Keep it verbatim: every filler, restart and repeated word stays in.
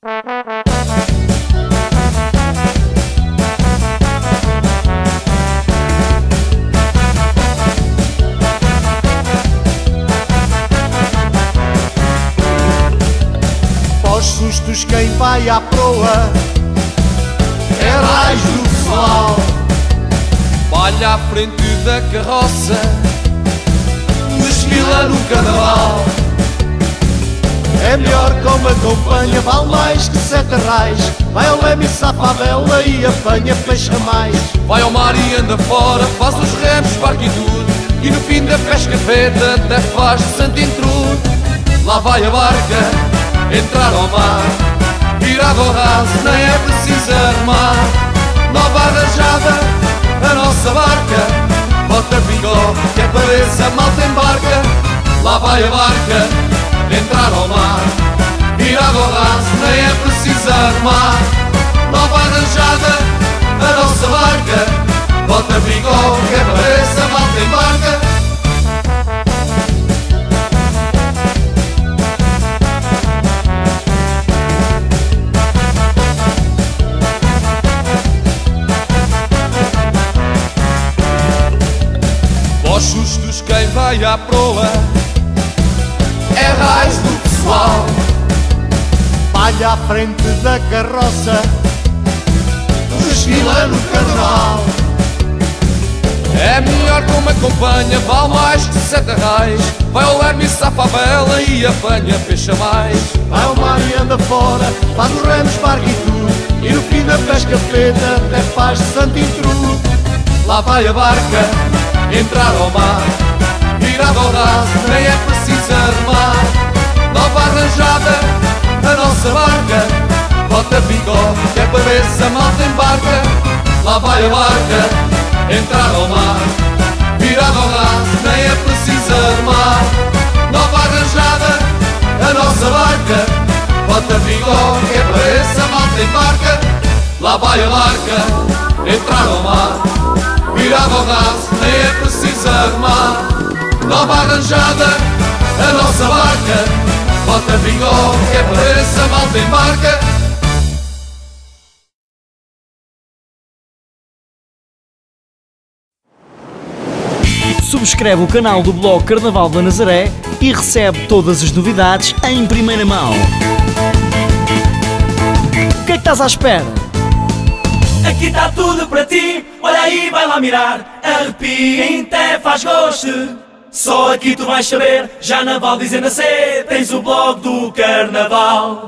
Pós sustos quem vai à proa é raiz do pessoal. Olha à frente da carroça, desfila no carnaval. É melhor como acompanha, vale mais que sete reais. Vai ao leme e safa a vela e apanha peixe a mais. Vai ao mar e anda fora, faz os remos, barco e tudo. E no fim da pesca feita até faz de santo intrudo. Lá vai a barca, entrar ao mar, virado ao raso, nem é preciso arrumar. Nova arranjada, a nossa barca, bota pingó, que é para ver se a malta embarca. Lá vai a barca, entrar ao mar, virado ao raso, nem é preciso arrumar. Nova arranjada, a nossa barca, bota pingó, que é para ver se a malta embarca. Aos sustos quem vai à proa é raiz do pessoal. Palha à frente da carroça, desfila no carnaval. É melhor como acompanha, vale mais que sete reais. Vai ao leme e safa a vela e apanha peixe a mais. Vai ao mar e anda fora, faz os remos, barco e tudo. E no fim da pesca feita até faz de santo intrudo. Lá vai a barca, entrar ao mar, virado ao raso, nem é preciso arrumar. Nova arranjada, a nossa barca, bota pingó, que é para ver se a malta embarca. Lá vai a barca, entrar ao mar, virado ao raso, nem é preciso arrumar. Nova arranjada, a nossa barca, bota pingó, que é para ver se a malta embarca. Lá vai a barca, entrar ao mar, virado ao raso, nem é preciso arrumar. Nova arranjada, a nossa barca, bota pingó, que é para ver se a malta embarca. Subscreve o canal do blog Carnaval da Nazaré e recebe todas as novidades em primeira mão. O que é que estás à espera? Aqui está tudo para ti, olha aí, vai lá mirar. Arrepia, até faz gosto. Só aqui tu vais saber, já na Val dizendo a C, tens o blog do Carnaval.